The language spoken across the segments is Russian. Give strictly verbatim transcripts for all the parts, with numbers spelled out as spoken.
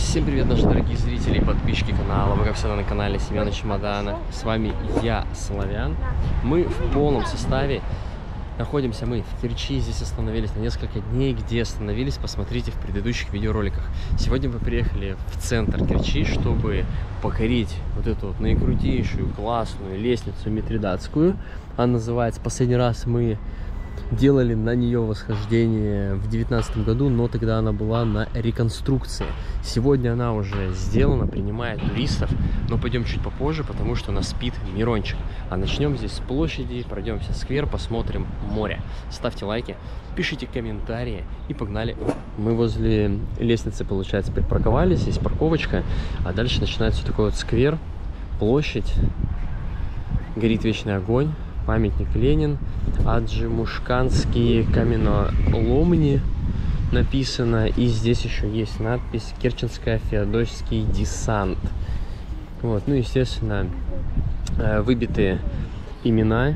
Всем привет, наши дорогие зрители и подписчики канала. Вы, как всегда, на канале Семена Чемодана. С вами я, Славян. Мы в полном составе. Находимся мы в Керчи. Здесь остановились на несколько дней. Где остановились, посмотрите в предыдущих видеороликах. Сегодня мы приехали в центр Керчи, чтобы покорить вот эту вот наикрутейшую, классную лестницу Митридатскую. Она называется, последний раз мы делали на нее восхождение в девятнадцатом году, но тогда она была на реконструкции. Сегодня она уже сделана, принимает туристов, но пойдем чуть попозже, потому что нас спит Мирончик. А начнем здесь с площади, пройдемся в сквер, посмотрим море. Ставьте лайки, пишите комментарии и погнали. Мы возле лестницы, получается, припарковались, есть парковочка, а дальше начинается такой вот сквер, площадь, горит вечный огонь. Памятник Ленин, Аджимушканские каменоломни написано. И здесь еще есть надпись Керченская Феодосский десант. Вот, ну, естественно, выбиты имена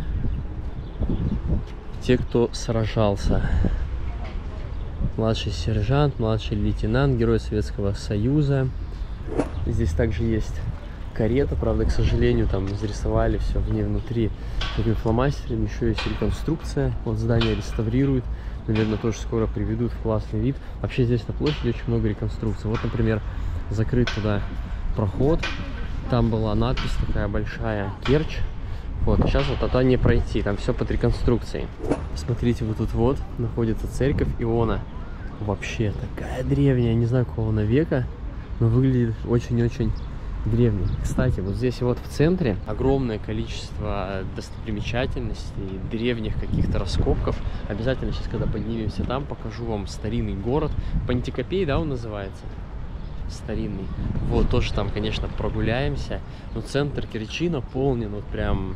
те, кто сражался. Младший сержант, младший лейтенант, герой Советского Союза. Здесь также есть карета, правда, к сожалению, там зарисовали все в ней внутри такими фломастерами. Еще есть реконструкция, вот здание реставрируют, наверное, тоже скоро приведут в классный вид. Вообще здесь на площади очень много реконструкций. Вот, например, закрыт туда проход, там была надпись такая большая Керчь. Вот, сейчас вот туда не пройти, там все под реконструкцией. Смотрите, вот тут вот находится церковь Иона. Вообще такая древняя, не знаю какого она века, но выглядит очень-очень древний. Кстати, вот здесь вот в центре огромное количество достопримечательностей, древних каких-то раскопков. Обязательно сейчас, когда поднимемся там, покажу вам старинный город. Пантикопей, да, он называется? Старинный. Вот, тоже там, конечно, прогуляемся. Но центр Керчи наполнен вот прям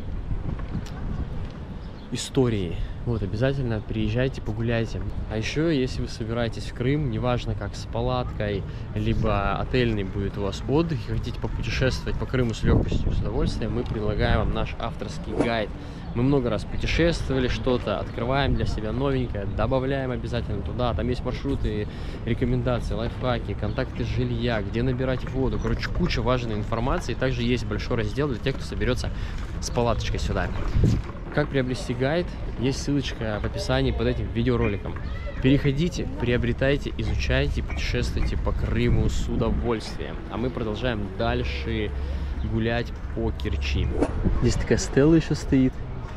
историей. Вот, обязательно приезжайте, погуляйте. А еще, если вы собираетесь в Крым, неважно как, с палаткой, либо отельный будет у вас отдых, и хотите попутешествовать по Крыму с легкостью и с удовольствием, мы предлагаем вам наш авторский гайд. Мы много раз путешествовали, что-то открываем для себя новенькое, добавляем обязательно туда. Там есть маршруты, рекомендации, лайфхаки, контакты жилья, где набирать воду. Короче, куча важной информации. Также есть большой раздел для тех, кто соберется с палаточкой сюда. Как приобрести гайд, есть ссылочка в описании под этим видеороликом. Переходите, приобретайте, изучайте, путешествуйте по Крыму с удовольствием. А мы продолжаем дальше гулять по Керчи. Здесь такая стела еще стоит.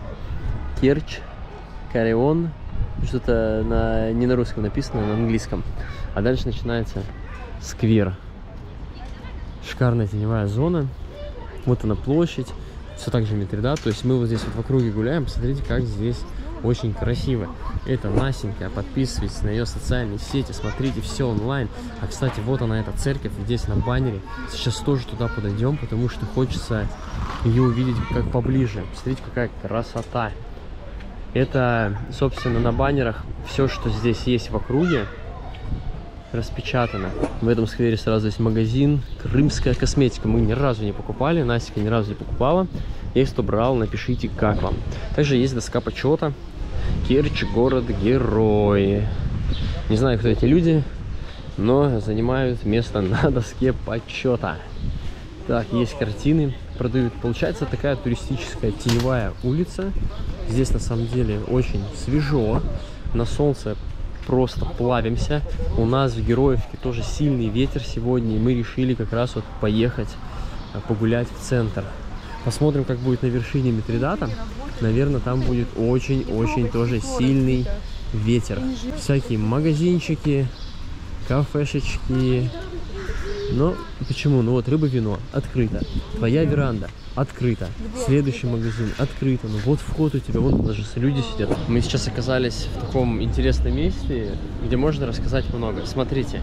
Керчь, Кареон. Что-то на, не на русском написано, на английском. А дальше начинается сквер. Шикарная теневая зона. Вот она площадь. Все так же Митридат, то есть мы вот здесь вот в округе гуляем, посмотрите, как здесь очень красиво. Это Насенька, подписывайтесь на ее социальные сети, смотрите все онлайн. А, кстати, вот она, эта церковь, здесь на баннере. Сейчас тоже туда подойдем, потому что хочется ее увидеть как поближе. Смотрите, какая красота. Это, собственно, на баннерах все, что здесь есть в округе, распечатано. В этом сквере сразу есть магазин «Крымская косметика». Мы ни разу не покупали, Настя ни разу не покупала. Если кто брал, напишите, как вам. Также есть доска почета. Керчь, город-герой. Не знаю, кто эти люди, но занимают место на доске почета. Так, есть картины, продают. Получается такая туристическая теневая улица. Здесь на самом деле очень свежо. На солнце просто плавимся. У нас в Героевке тоже сильный ветер сегодня, и мы решили как раз вот поехать погулять в центр. Посмотрим, как будет на вершине Митридата. Наверное, там будет очень-очень тоже сильный ветер. Всякие магазинчики, кафешечки. Но почему? Ну вот, рыба-вино открыто. Твоя веранда открыто. Следующий магазин открыто. Ну вот вход у тебя, вон даже люди сидят. Мы сейчас оказались в таком интересном месте, где можно рассказать много. Смотрите.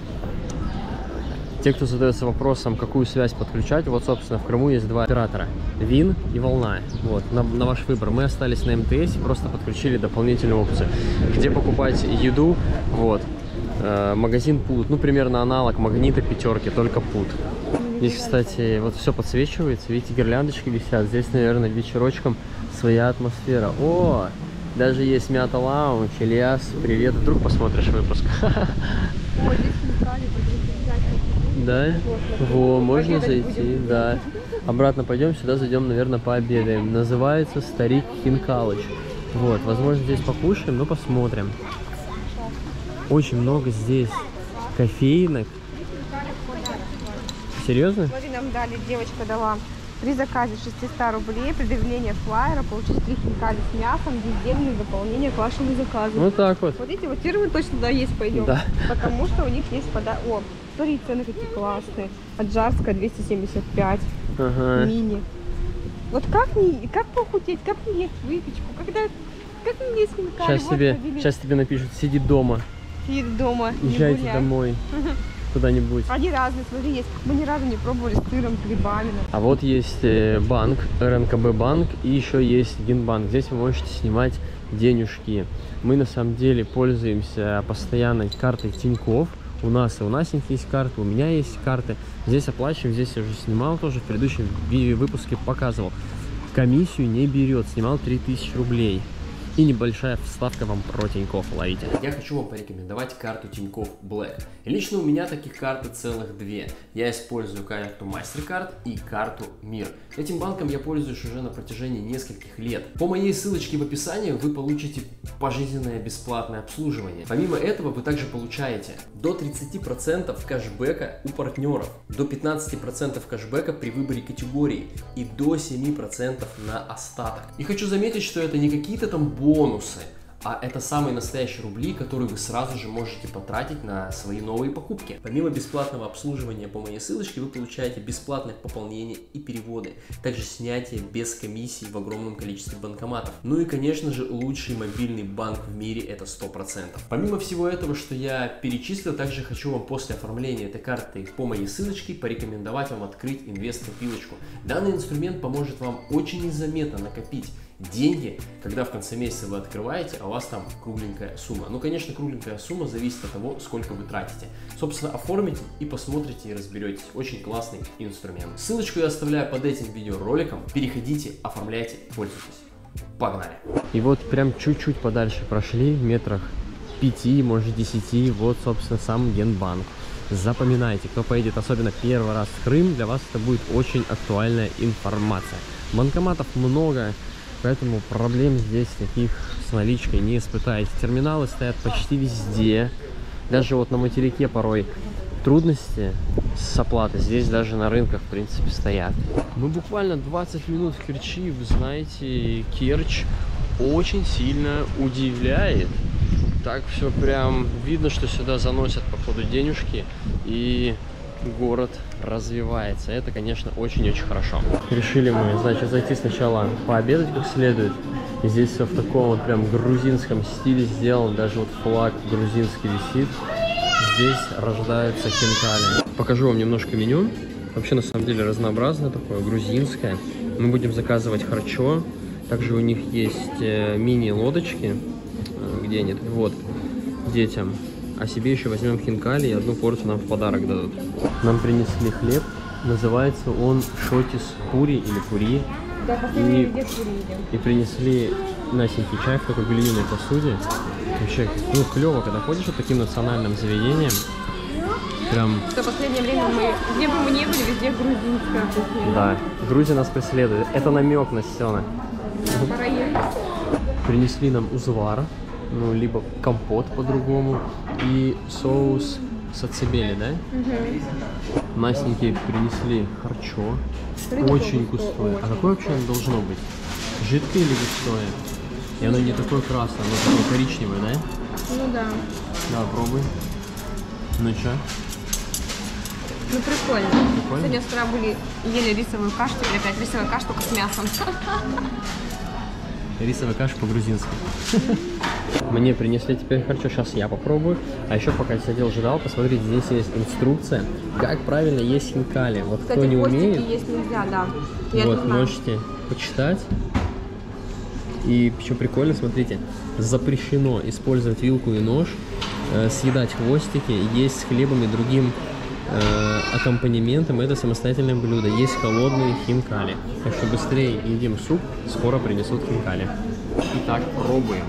Те, кто задается вопросом, какую связь подключать, вот, собственно, в Крыму есть два оператора. Вин и Волна. Вот, на, на ваш выбор. Мы остались на МТС и просто подключили дополнительную опцию. Где покупать еду, вот. Э, магазин Пут. Ну, примерно аналог Магнита пятерки, только Пут. Здесь, кстати, вот все подсвечивается. Видите, гирляндочки висят. Здесь, наверное, вечерочком своя атмосфера. О, даже есть Мята Лаунж. Ильяс, привет. Вдруг посмотришь выпуск. Да? Во, можно зайти, да. Обратно пойдем, сюда зайдем, наверное, пообедаем. Называется Старик Хинкалыч. Вот, возможно, здесь покушаем, но посмотрим. Очень много здесь кофеинок. Серьезно? Смотри, нам дали, девочка дала при заказе шестисот рублей, предъявление флайера, получить три хинкали с мясом, десятидневное дополнение к вашему заказу. Вот так вот. Вот эти вот фирмы точно туда есть, пойдем. Да. Потому что у них есть пода... О, смотри, цены какие классные. Аджарская двести семьдесят пять, Ага. мини. Вот как не, как похудеть, как не есть выпечку, когда, как не есть хинкали. Сейчас, вот тебе, сейчас тебе напишут, сиди дома. Сиди дома, Езжайте не домой. Куда-нибудь. Они разные, смотри, есть. Мы ни разу не пробовали с сыром, с грибами. А вот есть банк, эр эн ка бэ банк, и еще есть Гинбанк. Здесь вы можете снимать денежки. Мы на самом деле пользуемся постоянно картой Тинькофф. У нас и у нас есть карты, у меня есть карты. Здесь оплачиваем, здесь я уже снимал тоже, в предыдущем выпуске показывал. Комиссию не берет, снимал три тысячи рублей. И небольшая вставка вам про Тинькофф, ловите. Я хочу вам порекомендовать карту Тинькофф Black. И лично у меня таких карты целых две. Я использую карту MasterCard и карту Мир. Этим банком я пользуюсь уже на протяжении нескольких лет. По моей ссылочке в описании вы получите пожизненное бесплатное обслуживание. Помимо этого вы также получаете до тридцати процентов кэшбэка у партнеров, до пятнадцати процентов кэшбэка при выборе категории и до семи процентов на остаток. И хочу заметить, что это не какие-то там бонусы, а это самые настоящие рубли, которые вы сразу же можете потратить на свои новые покупки. Помимо бесплатного обслуживания по моей ссылочке, вы получаете бесплатное пополнение и переводы, также снятие без комиссий в огромном количестве банкоматов. Ну и, конечно же, лучший мобильный банк в мире — это сто процентов. Помимо всего этого, что я перечислил, также хочу вам после оформления этой карты по моей ссылочке порекомендовать вам открыть инвест-копилочку. Данный инструмент поможет вам очень незаметно накопить деньги, когда в конце месяца вы открываете, а у вас там кругленькая сумма. Ну, конечно, кругленькая сумма зависит от того, сколько вы тратите. Собственно, оформите и посмотрите и разберетесь. Очень классный инструмент. Ссылочку я оставляю под этим видеороликом. Переходите, оформляйте, пользуйтесь. Погнали! И вот прям чуть-чуть подальше прошли, в метрах пяти, может десяти, вот, собственно, сам Генбанк. Запоминайте, кто поедет особенно первый раз в Крым, для вас это будет очень актуальная информация. Банкоматов много, поэтому проблем здесь таких с наличкой не испытаете. Терминалы стоят почти везде. Даже вот на материке порой трудности с оплатой. Здесь даже на рынках, в принципе, стоят. Мы буквально двадцать минут в Керчи. Вы знаете, Керчь очень сильно удивляет. Так все прям видно, что сюда заносят, походу, денежки. И город развивается. Это, конечно, очень-очень хорошо. Решили мы, значит, зайти сначала пообедать как следует. И здесь все в таком вот прям грузинском стиле сделано. Даже вот флаг грузинский висит. Здесь рождаются хинкали. Покажу вам немножко меню. Вообще, на самом деле, разнообразное такое, грузинское. Мы будем заказывать харчо. Также у них есть мини-лодочки. Где нет? Вот, детям. А себе еще возьмем хинкали и одну порцию нам в подарок дадут. Нам принесли хлеб. Называется он шотис пури или пури. Да, последний и, где пури едем. И принесли Насенький чай в такой глиняной посуде. Вообще, ну, клево, когда ходишь вот таким национальным заведением. Прям... Что в последнее время мы, где бы мы ни были, везде грузинская кухня. Да, Грузия нас преследует. Это намек на Сёна. Пора ехать. Принесли нам узвар. Ну, либо компот по-другому, и соус сацебели, да? Угу. Настеньке принесли харчо, Смотри, очень густое. Очень. А какое вообще оно должно быть? Жидкое или густое? И оно не такое красное, оно такое коричневое, да? Ну да. Да, пробуй. Ну чё? Ну прикольно. прикольно. Сегодня с утра были, ели рисовую кашу, теперь опять рисовая каша, только с мясом. Рисовая каша по-грузински. Мне принесли теперь харчо, сейчас я попробую. А еще пока сидел, ждал, посмотрите, здесь есть инструкция, как правильно есть хинкали. Вот Кстати, кто не умеет, есть нельзя, да. Я вот можете почитать. И еще прикольно, смотрите, запрещено использовать вилку и нож, э, съедать хвостики, есть с хлебом и другим э, аккомпанементом. Это самостоятельное блюдо. Есть холодные хинкали. Так что быстрее едим суп, скоро принесут хинкали. Итак, пробуем.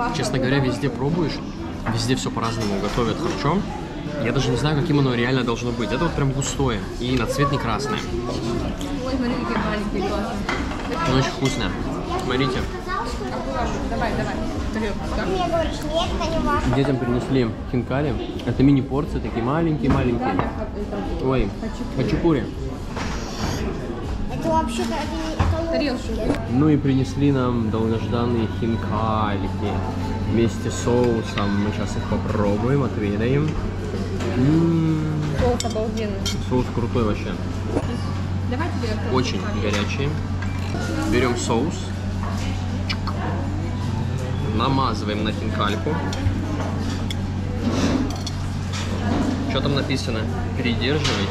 Честно говоря, везде пробуешь, везде все по-разному готовят хорошо. Я даже не знаю, каким оно реально должно быть. Это вот прям густое и на цвет не красное. Ой, смотри, какие маленькие классные. Но очень вкусное. Смотрите. Давай, давай. Мне говоришь, нет, это не важно. Детям принесли хинкали. Это мини-порции, такие маленькие-маленькие. Ой, хачапури. Это вообще-то это, это Тарелки. Ну и принесли нам долгожданные хинкалики. Вместе с соусом. Мы сейчас их попробуем, отведаем. М-м-м. Соус обалденный. Соус крутой вообще. Давай тебе. Очень горячий. Берем соус. Намазываем на хинкальку. Что там написано? Передерживай.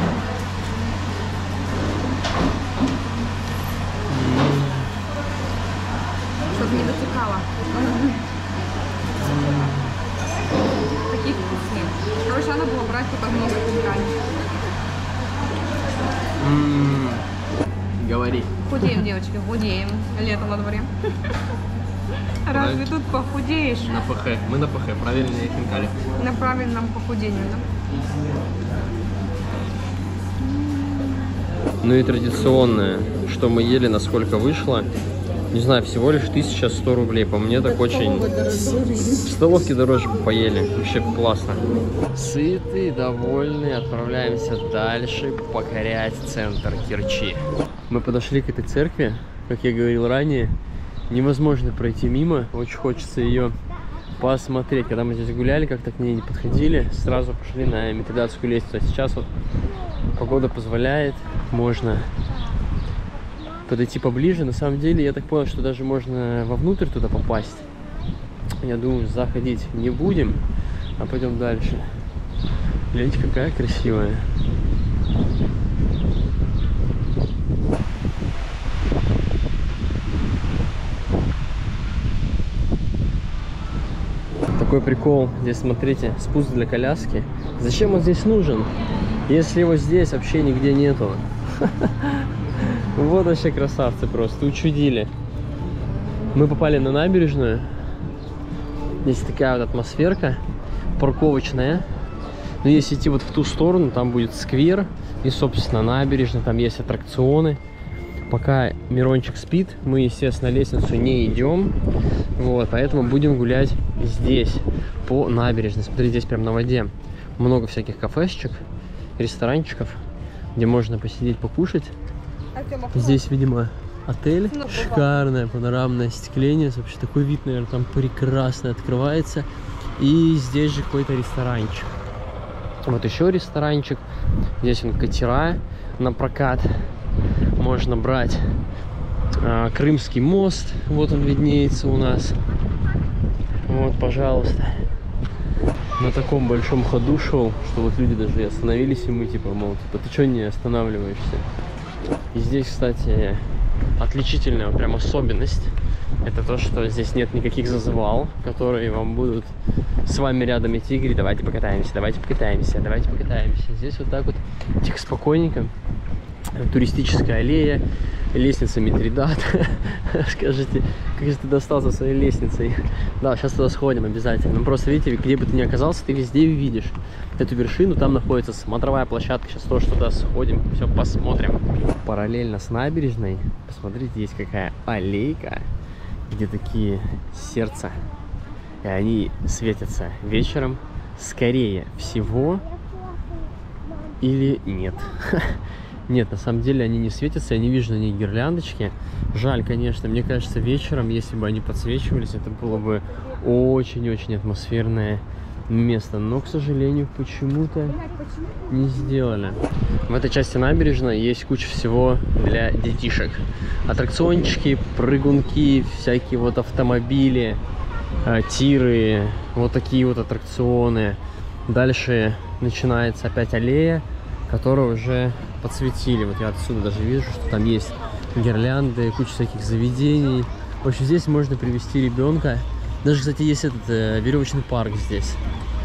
Чтобы не дотекало. Такие вкусные. Короче, надо было брать только много хинкали. М-м-м. Говори. Худеем, девочки, худеем. Лето на дворе. Разве тут похудеешь? На ПХ. Мы на ПХ. Правильные хинкали. На правильном похудении, да? Ну и традиционное, что мы ели, насколько вышло. Не знаю, всего лишь тысяча сто рублей. По мне так очень... В столовке дороже бы поели. Вообще классно. Сытые, довольные, отправляемся дальше покорять центр Керчи. Мы подошли к этой церкви, как я говорил ранее. Невозможно пройти мимо. Очень хочется ее посмотреть. Когда мы здесь гуляли, как-то к ней не подходили, сразу пошли на Митридатскую лестницу. А сейчас вот погода позволяет, можно подойти поближе. На самом деле, я так понял, что даже можно вовнутрь туда попасть. Я думаю, заходить не будем, а пойдем дальше. Гляньте, какая красивая. Такой прикол. Здесь, смотрите, спуск для коляски. Зачем он здесь нужен, если его здесь вообще нигде нету? Вот вообще красавцы просто, учудили. Мы попали на набережную. Здесь такая вот атмосферка парковочная. Но если идти вот в ту сторону, там будет сквер и, собственно, набережная. Там есть аттракционы. Пока Мирончик спит, мы, естественно, на лестницу не идем. Вот, поэтому будем гулять здесь, по набережной. Смотрите, здесь прям на воде много всяких кафешечек, ресторанчиков, где можно посидеть, покушать. Здесь, видимо, отель. Шикарное панорамное остекление. Вообще такой вид, наверное, там прекрасно открывается. И здесь же какой-то ресторанчик. Вот еще ресторанчик. Здесь он катера на прокат. Можно брать а, Крымский мост. Вот он виднеется у нас. Вот, пожалуйста. На таком большом ходу шел, что вот люди даже и остановились, и мы типа, мол, типа, ты что не останавливаешься? И здесь, кстати, отличительная вот прям особенность. Это то, что здесь нет никаких зазывал, которые вам будут с вами рядом идти и говорить: давайте покатаемся, давайте покатаемся, давайте покатаемся. Здесь вот так вот тихо, спокойненько. Туристическая аллея, лестница Митридат. Скажите, как же ты достал за своей лестницей? Да, сейчас туда сходим обязательно. Ну просто видите, где бы ты ни оказался, ты везде увидишь эту вершину. Там находится смотровая площадка. Сейчас тоже туда сходим, все посмотрим. Параллельно с набережной, посмотрите, есть какая аллейка, где такие сердца, и они светятся вечером. Скорее всего или нет? Нет, на самом деле они не светятся, я не вижу на них гирляндочки. Жаль, конечно, мне кажется, вечером, если бы они подсвечивались, это было бы очень-очень атмосферное место. Но, к сожалению, почему-то не сделали. В этой части набережной есть куча всего для детишек. Аттракциончики, прыгунки, всякие вот автомобили, тиры, вот такие вот аттракционы. Дальше начинается опять аллея, которую уже подсветили. Вот я отсюда даже вижу, что там есть гирлянды, куча всяких заведений. В общем, здесь можно привести ребенка. Даже, кстати, есть этот э, веревочный парк здесь.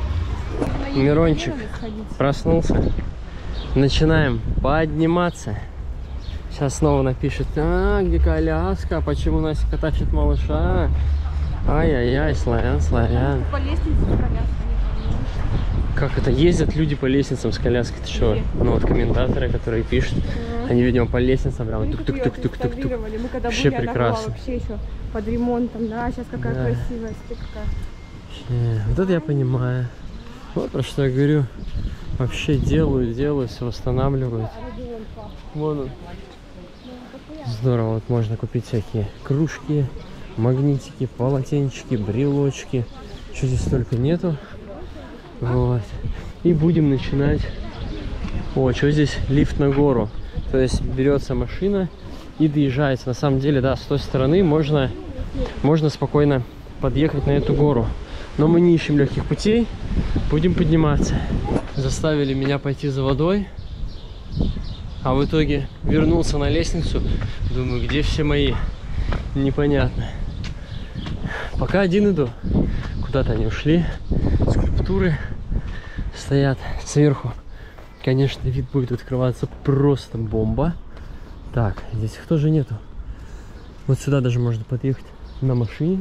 Мирончик проснулся. Начинаем подниматься. Сейчас снова напишет: а, где коляска? Почему Настя тащит малыша? Ай-яй-яй, славян, славян. По лестнице с коляской. Как это? Ездят люди по лестницам с коляской? Ты что? Ну вот комментаторы, которые пишут, они, видимо, по лестницам прям тук-тук-тук-тук-тук-тук. Мы когда Вообще были, прекрасно. она была вообще еще под ремонтом, да, сейчас какая Да. красивая, смотри, какая. Вообще, вот это я понимаю. Вот про что я говорю. Вообще делают, делают, все восстанавливают. Вон он. Здорово, вот можно купить всякие кружки, магнитики, полотенчики, брелочки. Что здесь столько нету. Вот. И будем начинать. О, что здесь? Лифт на гору. То есть берется машина и доезжается. На самом деле, да, с той стороны можно, можно спокойно подъехать на эту гору. Но мы не ищем легких путей. Будем подниматься. Заставили меня пойти за водой. А в итоге вернулся на лестницу. Думаю, где все мои? Непонятно. Пока один иду. Куда-то они ушли. Скульптуры стоят сверху. Конечно, вид будет открываться просто бомба. Так, здесь их тоже нету. Вот сюда даже можно подъехать на машине.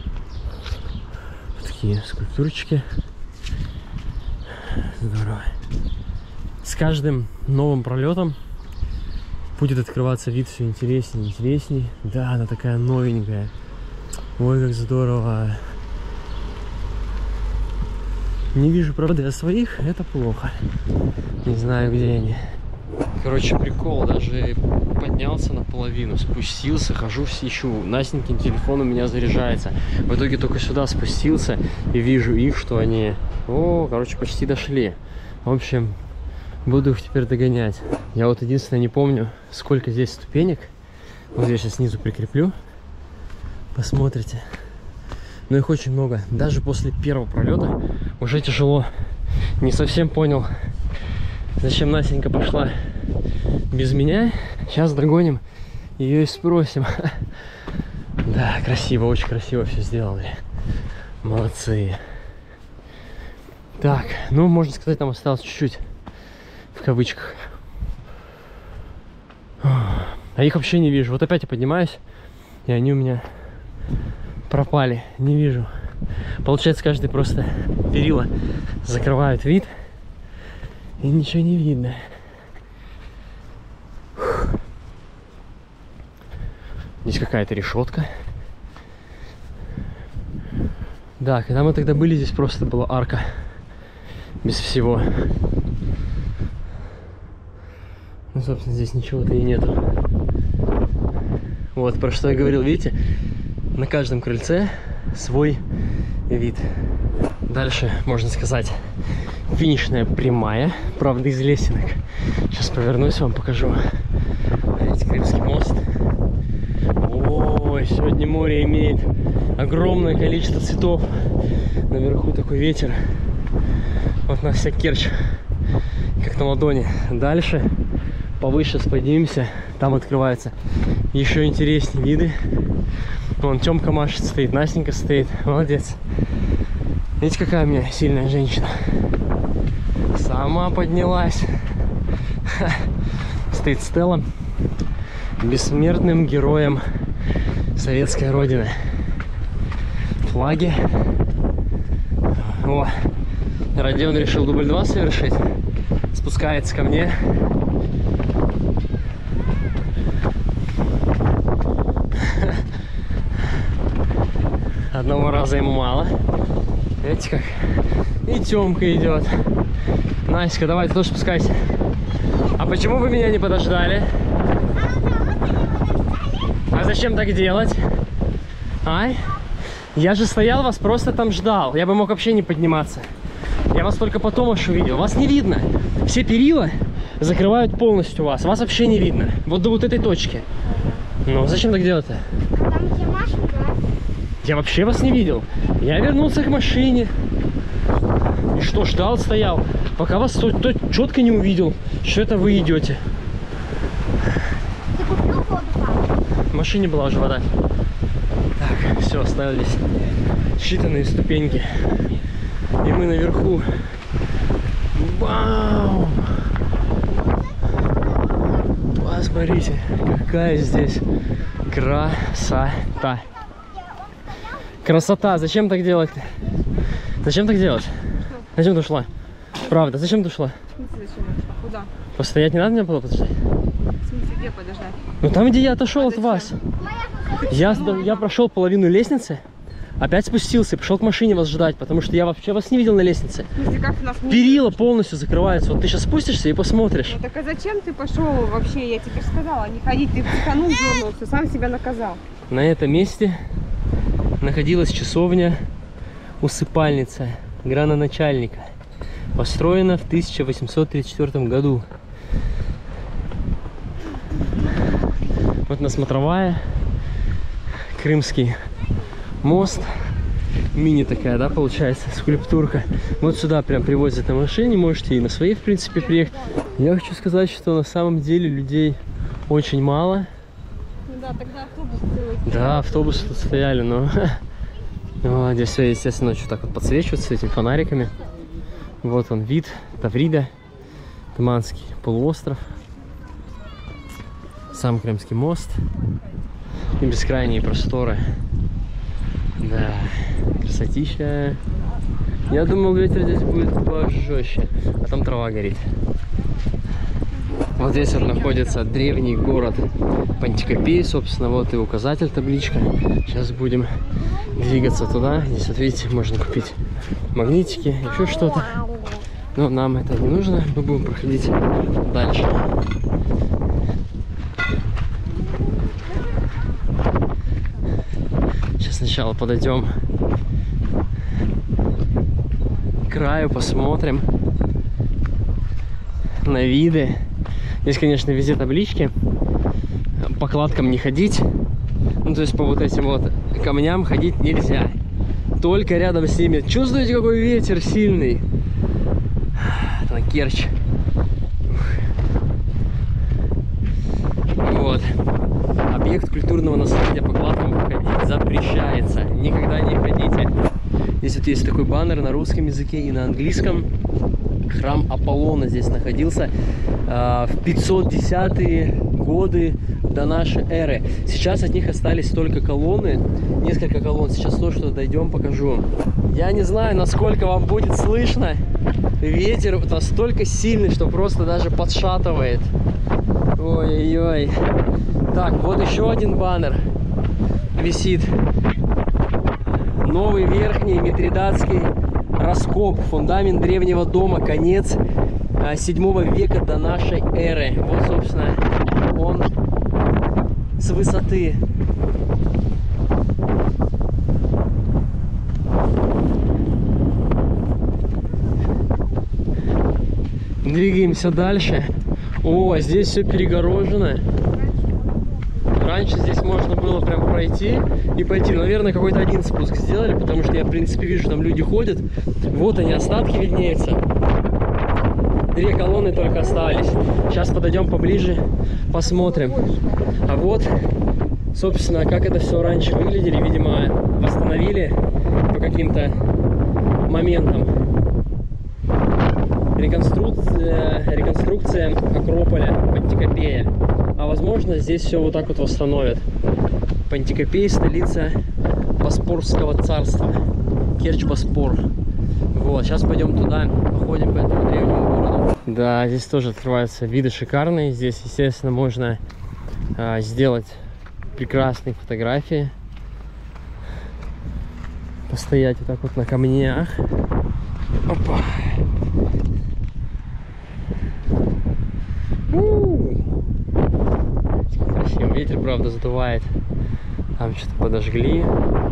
Вот такие скульптурочки. Здорово. С каждым новым пролетом будет открываться вид все интереснее и интересней. Да, она такая новенькая. Ой, как здорово. Не вижу, правда, я своих, это плохо. Не знаю, где они. Короче, прикол, даже поднялся наполовину, спустился, хожу, ищу. Настенькин телефон у меня заряжается. В итоге только сюда спустился и вижу их, что они... О, короче, почти дошли. В общем, буду их теперь догонять. Я вот единственное не помню, сколько здесь ступенек. Вот я сейчас снизу прикреплю. Посмотрите. Но их очень много. Даже после первого пролета уже тяжело. Не совсем понял, зачем Настенька пошла без меня. Сейчас догоним ее и спросим. Да, красиво, очень красиво все сделали. Молодцы. Так, ну, можно сказать, там осталось чуть-чуть. В кавычках. А их вообще не вижу. Вот опять я поднимаюсь, и они у меня пропали. Не вижу. Получается, каждый просто перила закрывают вид, и ничего не видно. Здесь какая-то решетка. Да, когда мы тогда были, здесь просто была арка. Без всего. Ну, собственно, здесь ничего-то и нету. Вот, про что я говорил, видите? На каждом крыльце свой вид. Дальше, можно сказать, финишная прямая. Правда, из лесенок. Сейчас повернусь, вам покажу. Видите, Крымский мост. Ой, сегодня море имеет огромное количество цветов. Наверху такой ветер. Вот у нас вся Керчь как на ладони. Дальше повыше поднимемся. Там открываются еще интереснее виды. Вон Тёмка машет стоит, Настенька стоит. Молодец. Видите, какая у меня сильная женщина. Сама поднялась. Стоит Стелла. Бессмертным героем советской родины. Флаги. О, Родион решил дубль два совершить. Спускается ко мне. Одного раза ему мало. Видите как? И Тёмка идет. Настя, давай ты тоже спускайся. А почему вы меня не подождали? А зачем так делать? Ай? Я же стоял, вас просто там ждал. Я бы мог вообще не подниматься. Я вас только потом аж увидел. Вас не видно. Все перила закрывают полностью вас. Вас вообще не видно. Вот до вот этой точки. Ну, зачем так делать-то? Там, где машина. Я вообще вас не видел. Я вернулся к машине. И что, ждал, стоял. Пока вас то, то четко не увидел, что это вы идете. Ты купил воду там? В машине была уже вода. Так, все, остались считанные ступеньки. И мы наверху. Вау! Посмотрите, какая здесь красота. Красота. Зачем так делать? Зачем так делать? Зачем ты ушла? Правда, зачем ты ушла? В смысле, зачем я ушла? Куда? Постоять не надо мне было подождать? В смысле, где подождать? Ну там, где я отошел А от зачем? вас. Я, я прошел половину лестницы, опять спустился, пришел к машине вас ждать, потому что я вообще вас не видел на лестнице. В смысле, как нас не... Перила полностью закрываются. Вот ты сейчас спустишься и посмотришь. Ну так а зачем ты пошел вообще? Я тебе сказала, не ходить, ты психанул, дернулся, сам себя наказал. На этом месте находилась часовня усыпальница градоначальника. Построена в тысяча восемьсот тридцать четвёртом году. Вот она смотровая. Крымский мост. Мини такая, да, получается, скульптурка. Вот сюда прям привозят на машине. Можете и на своей, в принципе, приехать. Я хочу сказать, что на самом деле людей очень мало. Ну да, тогда автобус целый. Да, автобусы тут стояли, но... Вот, здесь все, естественно, что так вот подсвечивается этими фонариками. Вот он вид Таврида, Таманский полуостров, сам Крымский мост и бескрайние просторы. Да, красотища. Я думал, ветер здесь будет пожестче, а там трава горит. Вот здесь вот находится древний город Пантикопей, собственно, вот и указатель, табличка. Сейчас будем двигаться туда. Здесь, вот видите, можно купить магнитики, еще что-то. Но нам это не нужно, мы будем проходить дальше. Сейчас сначала подойдем к краю, посмотрим на виды. Здесь, конечно, везде таблички. По кладкам не ходить. Ну, то есть по вот этим вот камням ходить нельзя. Только рядом с ними. Чувствуете, какой ветер сильный? Это на Керчь. Вот. Объект культурного наследия, по кладкам ходить запрещается. Никогда не ходите. Здесь вот есть такой баннер на русском языке и на английском. Храм Аполлона здесь находился э, в пятьсот десятые годы до нашей эры. Сейчас от них остались только колонны, несколько колонн. Сейчас то, что дойдем, покажу. Я не знаю, насколько вам будет слышно. Ветер настолько сильный, что просто даже подшатывает. Ой-ой-ой. Так, вот еще один баннер висит. Новый верхний Митридатский раскоп, фундамент древнего дома, конец седьмого века до нашей эры. Вот, собственно, он с высоты. Двигаемся дальше. О, здесь все перегорожено. Раньше здесь можно было прям пройти и пойти. Наверное, какой-то один спуск сделали, потому что я, в принципе, вижу, там люди ходят. Вот они, остатки виднеются. Две колонны только остались. Сейчас подойдем поближе, посмотрим. А вот, собственно, как это все раньше выглядели. Видимо, восстановили по каким-то моментам. Реконструкция, реконструкция Акрополя, Пантикопея. А возможно, здесь все вот так вот восстановят. Пантикопей — столица Боспорского царства. Керчь-Боспор. Вот, сейчас пойдем туда, походим по этому древнему городу. Да, здесь тоже открываются виды шикарные. Здесь, естественно, можно а, сделать прекрасные фотографии. Постоять вот так вот на камнях. Опа. Красиво. Ветер, правда, задувает. Там что-то подожгли.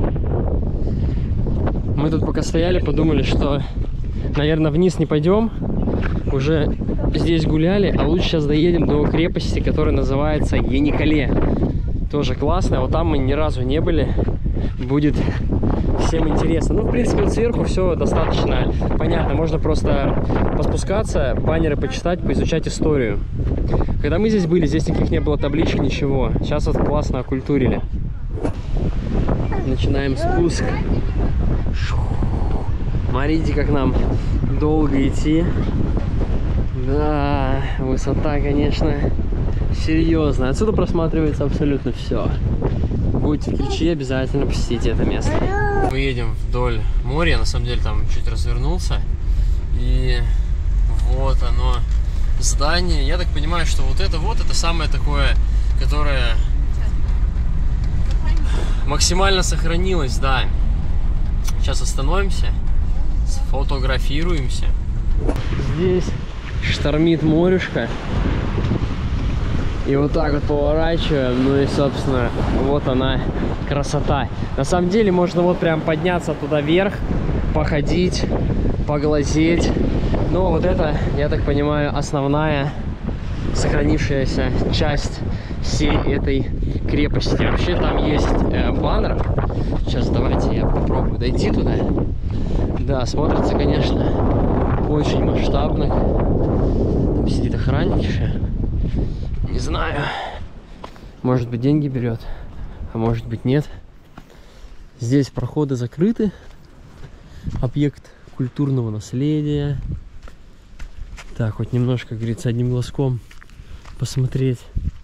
Мы тут пока стояли, подумали, что, наверное, вниз не пойдем. Уже здесь гуляли, а лучше сейчас доедем до крепости, которая называется Еникале. Тоже классно. Вот там мы ни разу не были. Будет всем интересно. Ну, в принципе, вот сверху все достаточно понятно. Можно просто поспускаться, баннеры почитать, поизучать историю. Когда мы здесь были, здесь никаких не было табличек, ничего. Сейчас вот классно окультурили. Начинаем спуск. Смотрите, как нам долго идти. Да, высота, конечно, серьезная. Отсюда просматривается абсолютно все. Будете в Керчи, обязательно посетите это место. Мы едем вдоль моря, на самом деле там чуть развернулся. И вот оно, здание. Я так понимаю, что вот это вот, это самое такое, которое максимально сохранилось, да. Сейчас остановимся, сфотографируемся. Здесь штормит морюшка. И вот так вот поворачиваем, ну и, собственно, вот она, красота. На самом деле можно вот прям подняться туда вверх, походить, поглазеть. Но вот это, я так понимаю, основная сохранившаяся часть всей этой крепости. Вообще там есть э, баннер. Сейчас давайте я попробую дойти туда. Да, смотрится, конечно, очень масштабно. Там сидит охранник еще. Не знаю. Может быть, деньги берет, а может быть, нет. Здесь проходы закрыты. Объект культурного наследия. Так, хоть немножко, как говорится, одним глазком посмотреть.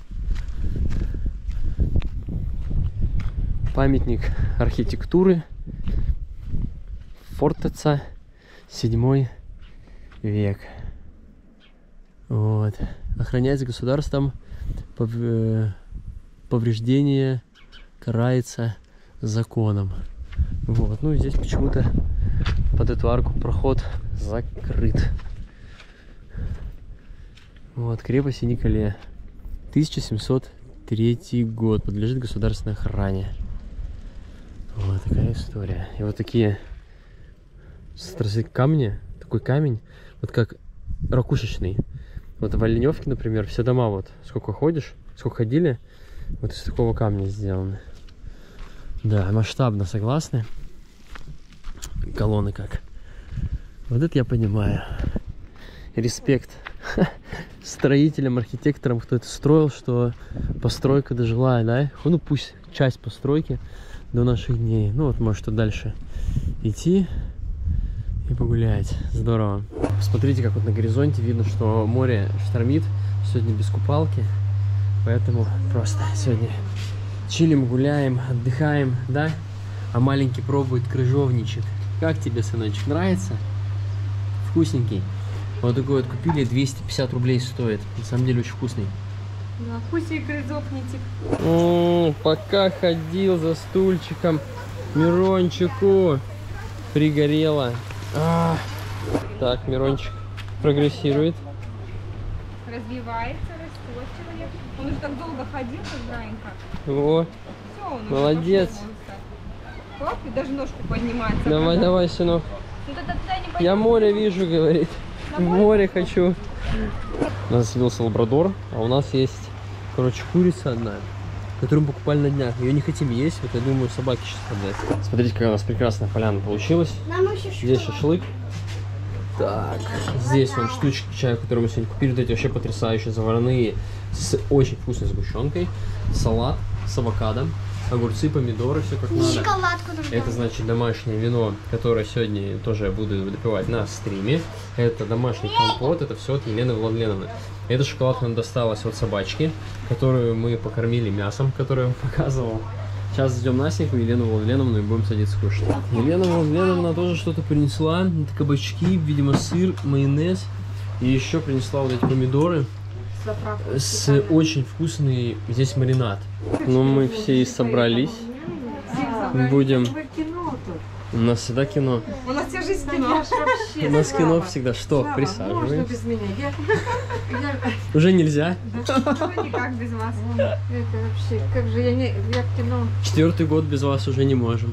Памятник архитектуры. Фортеца, седьмой век. Вот. Охраняется государством, повреждение карается законом. Вот. Ну и здесь почему-то под эту арку проход закрыт. Вот, крепость Николе. тысяча семьсот третий год. Подлежит государственной охране. Вот такая история. И вот такие камни, такой камень, вот как ракушечный. Вот в Оленевке, например, все дома, вот сколько ходишь, сколько ходили, вот из такого камня сделаны. Да, масштабно, согласны? Колонны как. Вот это я понимаю. Респект строителям, архитекторам, кто это строил, что постройка дожила, да? Ну пусть часть постройки до наших дней. Ну вот, может, дальше идти и погулять. Здорово. Смотрите, как вот на горизонте видно, что море штормит. Сегодня без купалки. Поэтому просто сегодня чилим, гуляем, отдыхаем, да? А маленький пробует крыжовничек. Как тебе, сыночек, нравится? Вкусненький. Вот такой вот купили, двести пятьдесят рублей стоит. На самом деле очень вкусный. Да, пусть и крыжовничек. М-м, пока ходил за стульчиком, Мирончику пригорело. А, так, Мирончик прогрессирует. Развивается, растет человек. Он уже так долго ходил, как Драйнка. О, Все, он молодец. Оп, и даже ножку поднимается. Давай, когда... давай, сынок. Ну, тогда туда не Я пойдем. море вижу, говорит. В море хочу. У нас заселился лабрадор, а у нас есть, короче, курица одна, которую мы покупали на днях. Ее не хотим есть, вот я думаю, собаке сейчас отдать. Смотрите, какая у нас прекрасная поляна получилась. Нам еще Здесь шашлык. Так, здесь вон штучки чая, которые мы сегодня купили. Вот эти вообще потрясающие заварные с очень вкусной сгущенкой. Салат с авокадо, огурцы, помидоры, все как надо. шоколадку нам Это значит домашнее вино, которое сегодня тоже я буду допивать на стриме. Это домашний компот, это все от Елены Владленовны. Эта шоколадка нам досталась от собачки, которую мы покормили мясом, которое я вам показывал. Сейчас ждем Настеньку, Елену Владленовну, и будем садиться кушать. Елена Владленовна тоже что-то принесла. Это кабачки, видимо, сыр, майонез. И еще принесла вот эти помидоры. С очень вкусный здесь маринад. Ну, мы все и собрались. Будем... У нас всегда кино. У нас вся жизнь кино. У нас кино всегда. Что? Можно Присаживаемся. без меня. Я, я, Уже нельзя. Никак без вас. это вообще, как же я не, я в кино Четвертый год без вас уже не можем.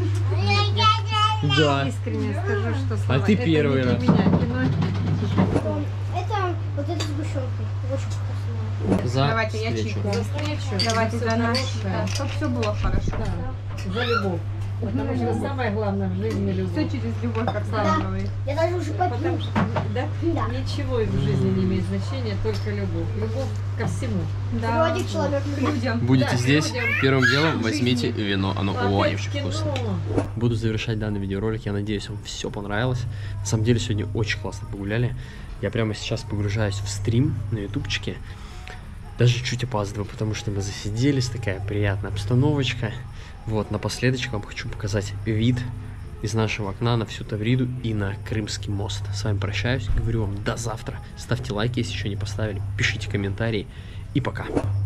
Да. искренне скажу, что Слава, А ты это первый не раз. для меня кино. Это вот эта сгущенка. Очень вкусная. За Давайте я встречу. чайку. Встречу. Давайте за наш. Чтобы все было хорошо. Да, за любовь. Потому что самое главное в жизни Все любовь. через любовь, как Да. Слава говорит. Я даже уже попью. Потому что да, Да. ничего в жизни не имеет значения, только любовь. Любовь ко всему. Да. Вроде человек. К людям. Будете Да, здесь, людям. первым делом возьмите вино. Оно Опять очень кино. вкусное. Буду завершать данный видеоролик. Я надеюсь, вам все понравилось. На самом деле, сегодня очень классно погуляли. Я прямо сейчас погружаюсь в стрим на ютубчике. Даже чуть опаздываю, потому что мы засиделись. Такая приятная обстановочка. Вот, напоследок вам хочу показать вид из нашего окна на всю Тавриду и на Крымский мост. С вами прощаюсь, говорю вам до завтра. Ставьте лайки, если еще не поставили, пишите комментарии и пока.